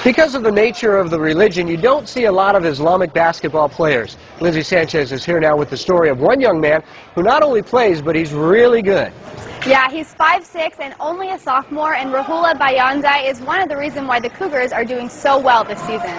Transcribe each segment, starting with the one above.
Because of the nature of the religion, you don't see a lot of Islamic basketball players. Lindsay Sanchez is here now with the story of one young man who not only plays, but he's really good. Yeah, he's 5'6" and only a sophomore, and Rahula Bayandai is one of the reasons why the Cougars are doing so well this season.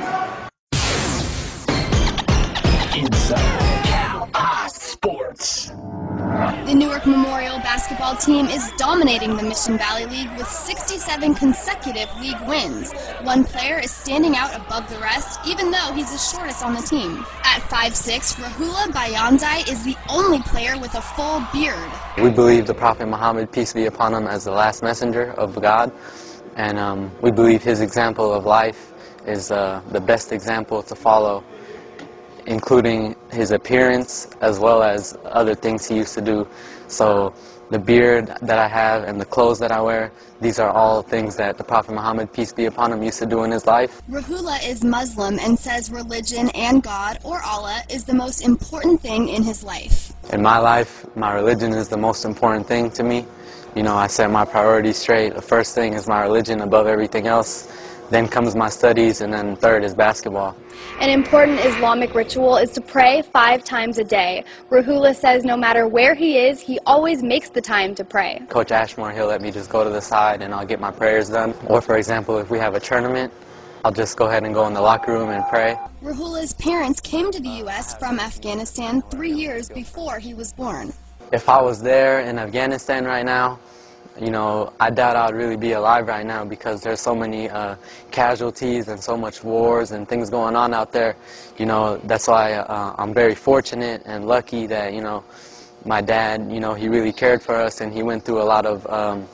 Inside Cal Sports. The Newark Memorial basketball team is dominating the Mission Valley League with 67 consecutive league wins. One player is standing out above the rest, even though he's the shortest on the team. At 5'6", Rahula Bayandai is the only player with a full beard. We believe the Prophet Muhammad, peace be upon him, as the last messenger of God, and we believe his example of life is the best example to follow, including his appearance as well as other things he used to do. So the beard that I have and the clothes that I wear, these are all things that the Prophet Muhammad, peace be upon him, used to do in his life. Rahula is Muslim and says religion and God, or Allah, is the most important thing in his life. In my life, my religion is the most important thing to me. You know, I set my priorities straight. The first thing is my religion above everything else. Then comes my studies, and then third is basketball. An important Islamic ritual is to pray 5 times a day. Rahula says no matter where he is, he always makes the time to pray. Coach Ashmore, he'll let me just go to the side and I'll get my prayers done. Or for example, if we have a tournament, I'll just go ahead and go in the locker room and pray. Rahula's parents came to the U.S. from Afghanistan 3 years before he was born. If I was there in Afghanistan right now, you know, I doubt I'd really be alive right now because there's so many casualties and so much wars and things going on out there. You know, that's why I'm very fortunate and lucky that, you know, my dad, you know, he really cared for us, and he went through a lot of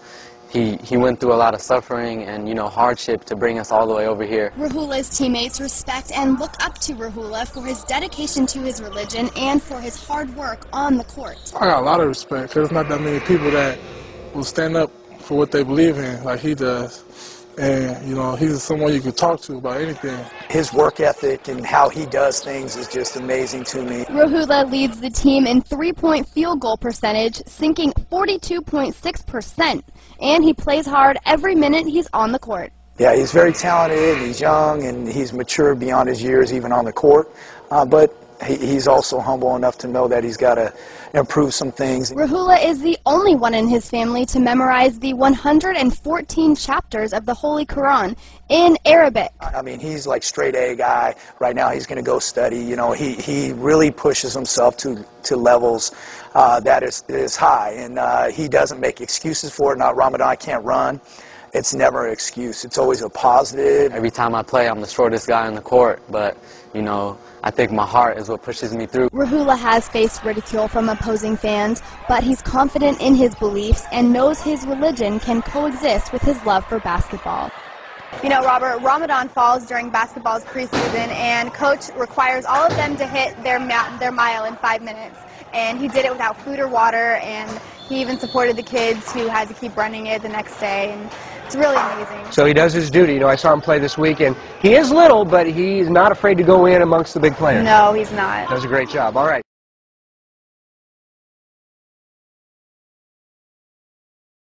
he went through a lot of suffering and, you know, hardship to bring us all the way over here. Rahula's teammates respect and look up to Rahula for his dedication to his religion and for his hard work on the court. I got a lot of respect because there's not that many people that will stand up for what they believe in like he does. And, you know, he's someone you can talk to about anything. His work ethic and how he does things is just amazing to me. Rahula leads the team in three-point field goal percentage, sinking 42.6%. And he plays hard every minute he's on the court. Yeah, he's very talented, he's young, and he's mature beyond his years even on the court. But he's also humble enough to know that he's got to improve some things. Rahula is the only one in his family to memorize the 114 chapters of the Holy Quran in Arabic. I mean, he's like straight A guy. Right now he's going to go study. You know, he really pushes himself to levels that is high, and he doesn't make excuses for it. Not Ramadan, I can't run. It's never an excuse. It's always a positive. Every time I play, I'm the shortest guy on the court, but, you know, I think my heart is what pushes me through. Rahula has faced ridicule from opposing fans, but he's confident in his beliefs and knows his religion can coexist with his love for basketball. You know, Robert, Ramadan falls during basketball's preseason, and Coach requires all of them to hit their mile in 5 minutes. And he did it without food or water, and he even supported the kids who had to keep running it the next day. And it's really amazing. So he does his duty. You know, I saw him play this week, and he is little, but he's not afraid to go in amongst the big players. No, he's not. Does a great job. All right.